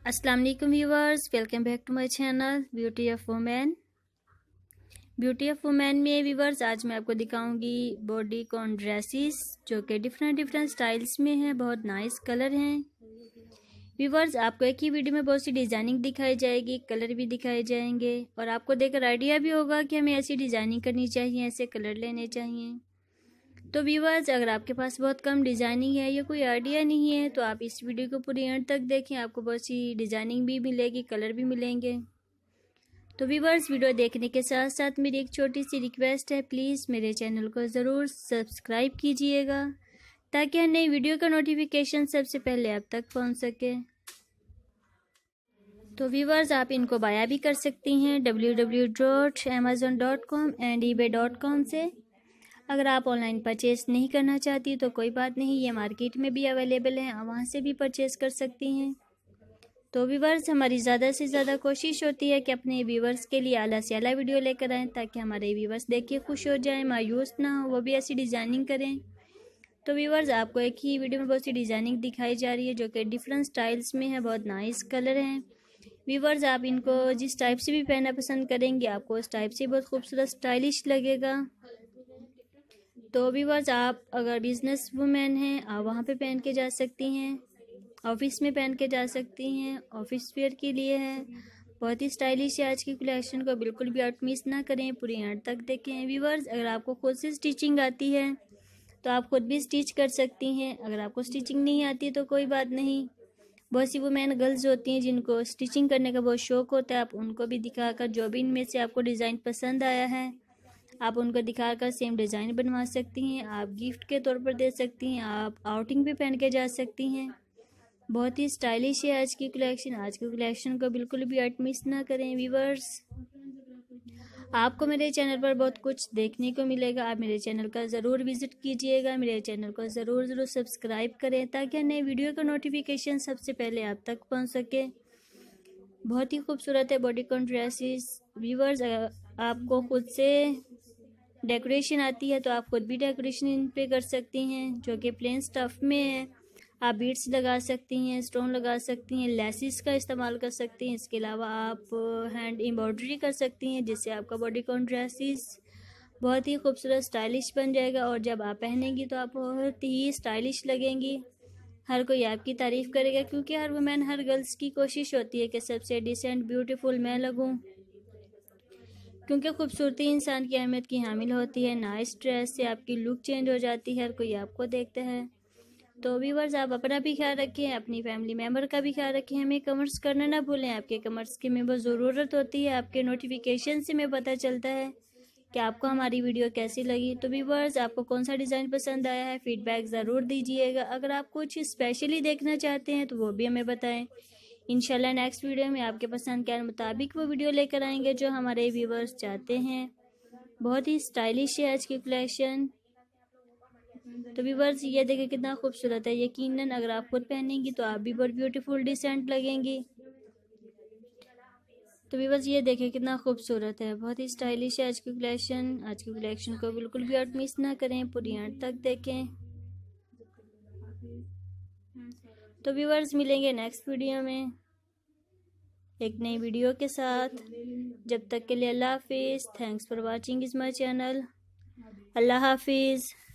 अस्सलाम वालेकुम viewers, welcome back to my channel beauty of women. Beauty of women में viewers आज मैं आपको दिखाऊंगी बॉडीकॉन ड्रेसेस जो कि डिफरेंट स्टाइल्स में हैं। बहुत नाइस कलर हैं व्यूवर्स। आपको एक ही वीडियो में बहुत सी डिज़ाइनिंग दिखाई जाएगी, कलर भी दिखाए जाएंगे और आपको देखकर आइडिया भी होगा कि हमें ऐसी डिज़ाइनिंग करनी चाहिए, ऐसे कलर लेने चाहिए। तो व्यूवर्स, अगर आपके पास बहुत कम डिज़ाइनिंग है या कोई आइडिया नहीं है तो आप इस वीडियो को पूरी एंड तक देखें, आपको बहुत सी डिज़ाइनिंग भी मिलेगी, कलर भी मिलेंगे। तो व्यूवर्स, वीडियो देखने के साथ साथ मेरी एक छोटी सी रिक्वेस्ट है, प्लीज़ मेरे चैनल को ज़रूर सब्सक्राइब कीजिएगा ताकि हर नई वीडियो का नोटिफिकेशन सबसे पहले आप तक पहुंच सके। तो व्यूवर्स, आप इनको बाया भी कर सकती हैं www.amazon.com एंड ebay.com से। अगर आप ऑनलाइन परचेज़ नहीं करना चाहती तो कोई बात नहीं, ये मार्केट में भी अवेलेबल है, आप वहाँ से भी परचेज़ कर सकती हैं। तो व्यूवर्स, हमारी ज़्यादा से ज़्यादा कोशिश होती है कि अपने व्यूवर्स के लिए आला से आला वीडियो लेकर आएँ ताकि हमारे व्यूवर्स देख के खुश हो जाएं, मायूस ना हो, वो भी ऐसी डिज़ाइनिंग करें। तो व्यूवर्स, आपको एक ही वीडियो में बहुत सी डिज़ाइनिंग दिखाई जा रही है जो कि डिफरेंट स्टाइल्स में है, बहुत नाइस कलर हैं। व्यूवर्स, आप इनको जिस टाइप से भी पहनना पसंद करेंगे आपको उस टाइप से बहुत खूबसूरत स्टाइलिश लगेगा। तो व्यूवर्स, आप अगर बिजनेस वुमेन हैं आप वहाँ पे पहन के जा सकती हैं, ऑफिस में पहन के जा सकती हैं, ऑफिस वेयर के लिए है। बहुत ही स्टाइलिश है आज की कलेक्शन को, बिल्कुल भी आउट मिस ना करें, पूरी एंड तक देखें। व्यूवर्स, अगर आपको खुद से स्टिचिंग आती है तो आप खुद भी स्टिच कर सकती हैं, अगर आपको स्टिचिंग नहीं आती तो कोई बात नहीं। बहुत सी वुमेन गर्ल्स होती हैं जिनको स्टिचिंग करने का बहुत शौक होता है, आप उनको भी दिखाकर जो भी इनमें से आपको डिज़ाइन पसंद आया है आप उनको दिखाकर सेम डिज़ाइन बनवा सकती हैं, आप गिफ्ट के तौर पर दे सकती हैं, आप आउटिंग भी पहन के जा सकती हैं। बहुत ही स्टाइलिश है आज की कलेक्शन, आज की कलेक्शन को बिल्कुल भी आउट मिस ना करें। व्यूवर्स, आपको मेरे चैनल पर बहुत कुछ देखने को मिलेगा, आप मेरे चैनल का ज़रूर विज़िट कीजिएगा, मेरे चैनल को ज़रूर सब्सक्राइब करें ताकि नए वीडियो का नोटिफिकेशन सबसे पहले आप तक पहुँच सके। बहुत ही खूबसूरत है बॉडीकॉन ड्रेसेस। व्यूवर्स, आपको खुद से डेकोरेशन आती है तो आप खुद भी डेकोरेशन इन पे कर सकती हैं जो कि प्लेन स्टफ में है। आप बीड्स लगा सकती हैं, स्टोन लगा सकती हैं, लेसिस का इस्तेमाल कर सकती हैं। इसके अलावा आप हैंड एम्ब्रॉयडरी कर सकती हैं जिससे आपका बॉडीकॉन ड्रेसेस बहुत ही खूबसूरत स्टाइलिश बन जाएगा और जब आप पहनेंगी तो आप बहुत ही स्टाइलिश लगेंगी। हर कोई आपकी तारीफ़ करेगा क्योंकि हर वुमेन, हर गर्ल्स की कोशिश होती है कि सबसे डिसेंट ब्यूटीफुल मैं लगूं, क्योंकि खूबसूरती इंसान की अहमियत की हामिल होती है। नाइस ड्रेस से आपकी लुक चेंज हो जाती है, हर कोई आपको देखता है। तो व्यूवर्स, आप अपना भी ख्याल रखें, अपनी फैमिली मेम्बर का भी ख्याल रखें, हमें कमेंट्स करना ना भूलें, आपके कमेंट्स की हमें बहुत ज़रूरत होती है, आपके नोटिफिकेशन से हमें पता चलता है कि आपको हमारी वीडियो कैसी लगी। तो व्यूवर्स, आपको कौन सा डिज़ाइन पसंद आया है, फीडबैक ज़रूर दीजिएगा। अगर आप कुछ स्पेशली देखना चाहते हैं तो वो भी हमें बताएं। इंशाल्लाह नेक्स्ट वीडियो में आपके पसंद के मुताबिक वो वीडियो लेकर आएंगे जो हमारे व्यूवर्स चाहते हैं। बहुत ही स्टाइलिश है आज की कलेक्शन। तो व्यूवर्स, ये देखिए कितना खूबसूरत है, यकीनन अगर आप खुद पहनेंगी तो आप भी बहुत ब्यूटीफुल डिसेंट लगेंगी। तो व्यूवर्स, ये देखिए कितना खूबसूरत है, बहुत ही स्टाइलिश है आज की कलेक्शन। आज की कलेक्शन को बिल्कुल भी आउट मिस ना करें, पूरी एंड तक देखें। तो व्यूवर्स, मिलेंगे नेक्स्ट वीडियो में एक नई वीडियो के साथ। जब तक के लिए अल्लाह हाफिज़। Thanks for watching is my channel. अल्लाह हाफिज़।